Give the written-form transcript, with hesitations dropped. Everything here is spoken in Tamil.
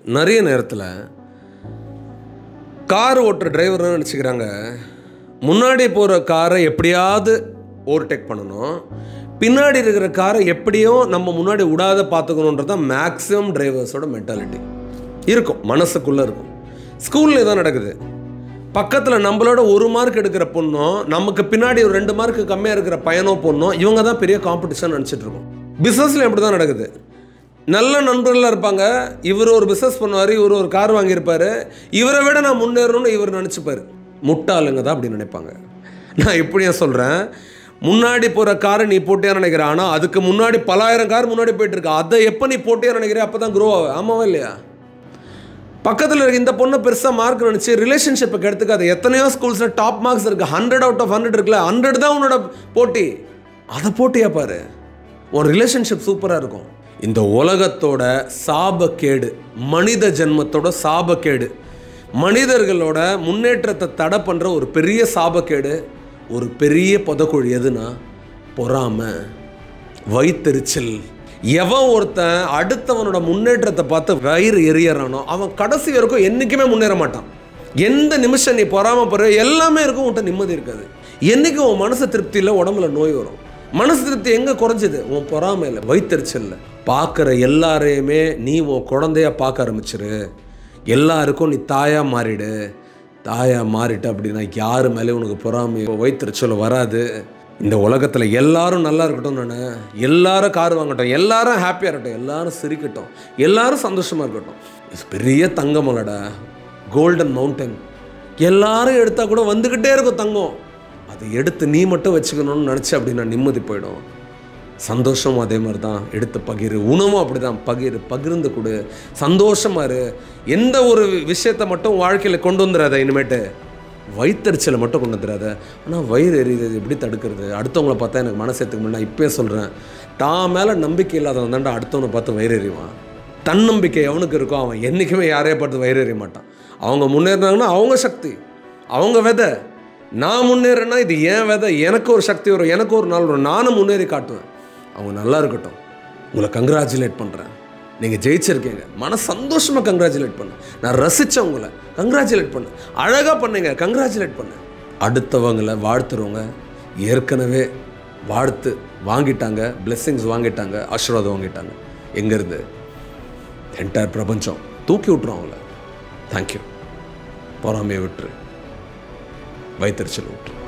நிறைய நேரத்தில் கார் ஓட்டுற டிரைவர்னு நினச்சிக்கிறாங்க, முன்னாடி போகிற காரை எப்படியாவது ஓவர்டேக் பண்ணணும், பின்னாடி இருக்கிற காரை எப்படியும் நம்ம முன்னாடி விடாத பார்த்துக்கணுன்றது தான் மேக்ஸிமம் டிரைவர்ஸோட மென்டாலிட்டி இருக்கும், மனசுக்குள்ளே இருக்கும். ஸ்கூலில் தான் நடக்குது. பக்கத்தில் நம்மளோட 1 மார்க் எடுக்கிற பொண்ணும் நமக்கு பின்னாடி ஒரு 2 மார்க்கு கம்மியாக இருக்கிற பையனோ பொண்ணும் இவங்க தான் பெரிய காம்படிஷன் நினச்சிட்டு இருக்கோம். பிஸ்னஸில் எப்படி தான் நடக்குது. நல்ல நண்பர்களாக இருப்பாங்க. இவர் ஒரு பிஸ்னஸ் பண்ணுவார், இவர் ஒரு கார் வாங்கியிருப்பார், இவரை விட நான் முன்னேறணும்னு இவர் நினச்சிப்பார். முட்டாளுங்க தான் அப்படி நினைப்பாங்க. நான் இப்படியா சொல்கிறேன், முன்னாடி போகிற காரை நீ போட்டியா நினைக்கிற, ஆனால் அதுக்கு முன்னாடி பலாயிரம் கார் முன்னாடி போயிட்டுருக்க, அதை எப்போ நீ போட்டியா நினைக்கிற அப்போ தான் க்ரோ ஆகும். ஆமாவா இல்லையா? பக்கத்தில் இருக்க இந்த பொண்ணை பெருசாக மார்க் நினச்சி ரிலேஷன்ஷிப்புக்கு எடுத்துக்காது. எத்தனையோ ஸ்கூல்ஸில் டாப் மார்க்ஸ் இருக்குது, 100 out of 100 இருக்குல்ல, 100 தான் உன்னோட போட்டி. அதை போட்டியா பாரு, உன் ரிலேஷன்ஷிப் சூப்பராக இருக்கும். இந்த உலகத்தோட சாபக்கேடு, மனித ஜென்மத்தோட சாபக்கேடு, மனிதர்களோட முன்னேற்றத்தை தடை பண்ணுற ஒரு பெரிய சாபக்கேடு, ஒரு பெரிய புதக்குழி எதுனா பொறாமை, வயிற்றெரிச்சல். எவன் ஒருத்தன் அடுத்தவனோட முன்னேற்றத்தை பார்த்து வயிறு எரியறானோ அவன் கடைசி வரைக்கும் என்றைக்குமே முன்னேற மாட்டான். எந்த நிமிஷம் நீ பொறாமப்படுற எல்லாமே இருக்கும், உன்கிட்ட நிம்மதி இருக்காது. என்றைக்கும் உன் மனசு திருப்தி இல்லை, உடம்புல நோய் வரும். மனசு திருப்தி எங்கே குறைஞ்சிது? உன் பொறாமையில், வயிற்றெரிச்சலில். பார்க்குற எல்லாரையுமே நீ உன் குழந்தையா பார்க்க ஆரம்பிச்சிரு. எல்லாருக்கும் நீ தாயாக மாறிடு. தாயாக மாறிட்ட அப்படின்னா யார் மேலே உனக்கு பொறாமை வயிற்றெரிச்சல் வராது. இந்த உலகத்தில் எல்லாரும் நல்லா இருக்கட்டும், நான் எல்லாரும் கார் வாங்கட்டும், எல்லாரும் ஹாப்பியாக இருக்கட்டும், எல்லாரும் சிரிக்கட்டும், எல்லாரும் சந்தோஷமாக இருக்கட்டும். இது பெரிய தங்கமலடா, கோல்டன் மவுண்டன். எல்லாரும் எடுத்தால் கூட வந்துக்கிட்டே இருக்கும் தங்கம். அதை எடுத்து நீ மட்டும் வச்சுக்கணும்னு நினச்சி அப்படின்னா நிம்மதி போயிடும். சந்தோஷமும் அதே மாதிரி தான், எடுத்து பகிரு. உணவும் அப்படி தான், பகிர்ந்து கொடு, சந்தோஷமாக இரு. எந்த ஒரு விஷயத்தை மட்டும் வாழ்க்கையில் கொண்டு வந்துடாத. இனிமேட்டு வயிற்றெரிச்சலை மட்டும் கொண்டு வந்துடாத. ஆனால் வயிறு எரியுது எப்படி தடுக்கிறது? அடுத்தவங்களை பார்த்தா எனக்கு மனசு ஏற்றுக்க முடியல. நான் இப்போயே சொல்கிறேன், தான் மேலே நம்பிக்கை இல்லாதவன் தாண்டா அடுத்தவனை பார்த்து வயிறு எறிவான். தன்னம்பிக்கை எவனுக்கு இருக்கோ அவன் என்றைக்குமே யாரையே பார்த்து வயிறு எறிய மாட்டான். அவங்க முன்னேறினாங்கன்னா அவங்க சக்தி, அவங்க விதை. நான் முன்னேறேன்னா இது ஏன் விதை, எனக்கு ஒரு சக்தி வரும், எனக்கு ஒரு நாள் வரும், நானும் முன்னேறி காட்டுவேன். அவங்க நல்லா இருக்கட்டும். உங்களை கங்க்ராச்சுலேட் பண்ணுறேன், நீங்கள் ஜெயிச்சிருக்கீங்க. சந்தோஷமாக கங்க்ராச்சுலேட் பண்ணு. நான் ரசித்தேன் உங்களை, கங்க்ராச்சுலேட் பண்ணு. அழகாக பண்ணீங்க, கங்க்ராச்சுலேட் பண்ணு. அடுத்தவங்களை வாழ்த்துறவங்க ஏற்கனவே வாழ்த்து வாங்கிட்டாங்க, பிளெஸ்ஸிங்ஸ் வாங்கிட்டாங்க, ஆசீர்வாதம் வாங்கிட்டாங்க. எங்கேருந்து? என்டையர் பிரபஞ்சம் தூக்கி விட்டுரும் அவங்கள. தேங்க்யூ. பொறாமையை விட்டுரு, வயிற்றெரிச்சல் விட்டுரு.